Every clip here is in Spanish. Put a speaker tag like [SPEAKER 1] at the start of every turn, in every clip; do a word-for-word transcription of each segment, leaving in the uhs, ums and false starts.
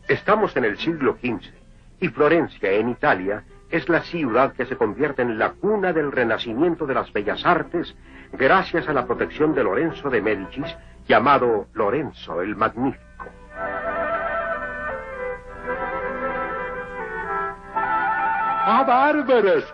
[SPEAKER 1] Estamos en el siglo quince y Florencia, en Italia, es la ciudad que se convierte en la cuna del renacimiento de las bellas artes gracias a la protección de Lorenzo de Médicis, llamado Lorenzo el Magnífico.
[SPEAKER 2] ¡Ah, bárbaros!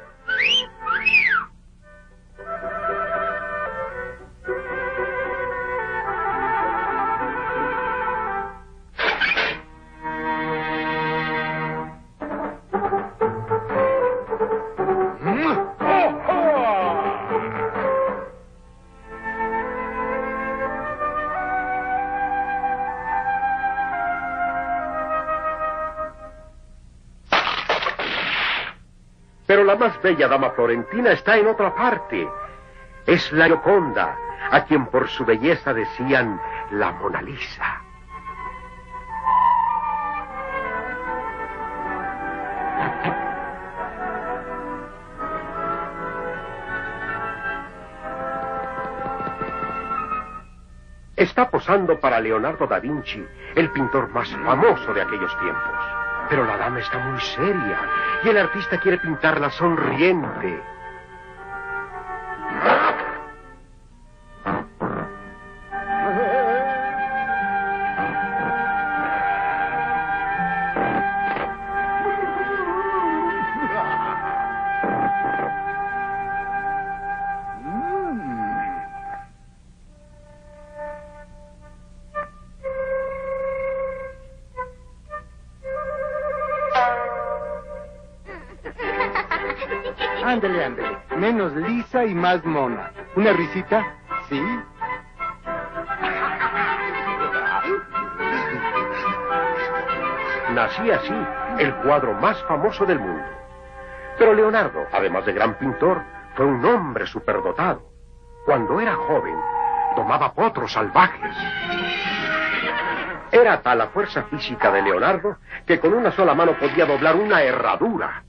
[SPEAKER 1] Pero la más bella dama florentina está en otra parte. Es la Gioconda, a quien por su belleza decían la Mona Lisa. Está posando para Leonardo da Vinci, el pintor más famoso de aquellos tiempos. Pero la dama está muy seria y el artista quiere pintarla sonriente.
[SPEAKER 2] Ándale, ándale. Menos lisa y más mona. ¿Una risita? ¿Sí?
[SPEAKER 1] Nacía así el cuadro más famoso del mundo. Pero Leonardo, además de gran pintor, fue un hombre superdotado. Cuando era joven, tomaba potros salvajes. Era tal la fuerza física de Leonardo que con una sola mano podía doblar una herradura.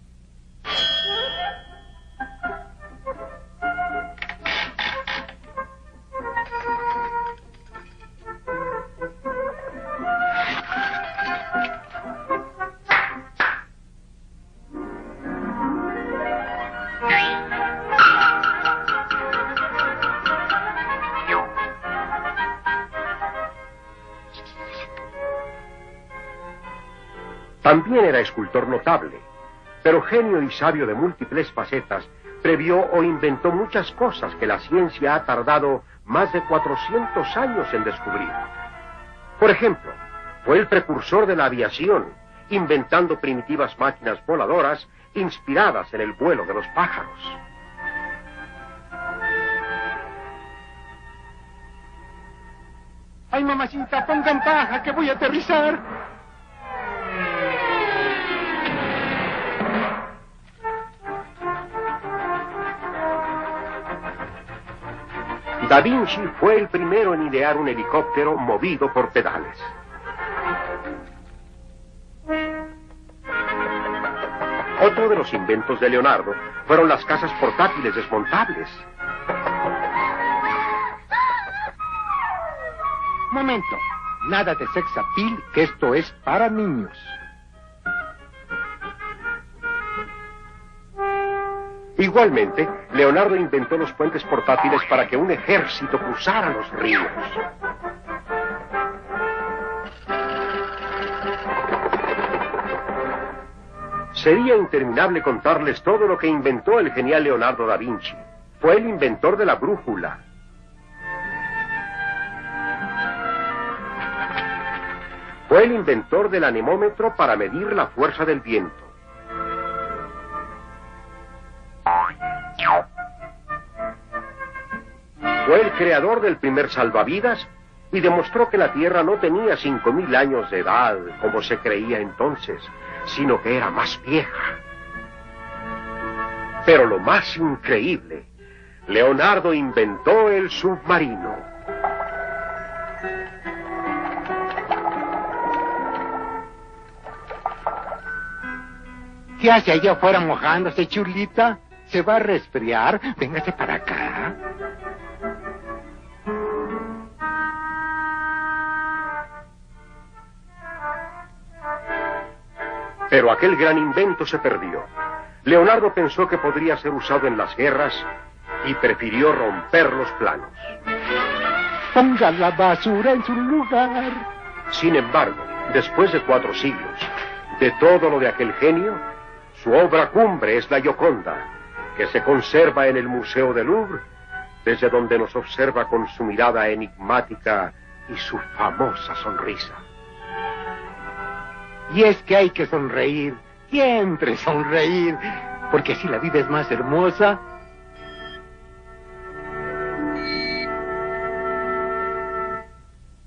[SPEAKER 1] También era escultor notable, pero genio y sabio de múltiples facetas, previó o inventó muchas cosas que la ciencia ha tardado más de cuatrocientos años en descubrir. Por ejemplo, fue el precursor de la aviación, inventando primitivas máquinas voladoras inspiradas en el vuelo de los pájaros.
[SPEAKER 2] ¡Ay, mamacita, pongan paja, que voy a aterrizar!
[SPEAKER 1] Da Vinci fue el primero en idear un helicóptero movido por pedales. Otro de los inventos de Leonardo fueron las casas portátiles desmontables.
[SPEAKER 2] Momento. Nada de sex appeal, que esto es para niños.
[SPEAKER 1] Igualmente, Leonardo inventó los puentes portátiles para que un ejército cruzara los ríos. Sería interminable contarles todo lo que inventó el genial Leonardo da Vinci. Fue el inventor de la brújula. Fue el inventor del anemómetro para medir la fuerza del viento. Fue el creador del primer salvavidas y demostró que la Tierra no tenía cinco mil años de edad, como se creía entonces, sino que era más vieja. Pero lo más increíble, Leonardo inventó el submarino.
[SPEAKER 2] ¿Qué hace allá afuera mojándose, chulita? ¿Se va a resfriar? Véngase para acá.
[SPEAKER 1] Pero aquel gran invento se perdió. Leonardo pensó que podría ser usado en las guerras y prefirió romper los planos.
[SPEAKER 2] Ponga la basura en su lugar.
[SPEAKER 1] Sin embargo, después de cuatro siglos, de todo lo de aquel genio, su obra cumbre es la Gioconda, que se conserva en el Museo del Louvre, desde donde nos observa con su mirada enigmática y su famosa sonrisa.
[SPEAKER 2] Y es que hay que sonreír, siempre sonreír, porque así la vida es más hermosa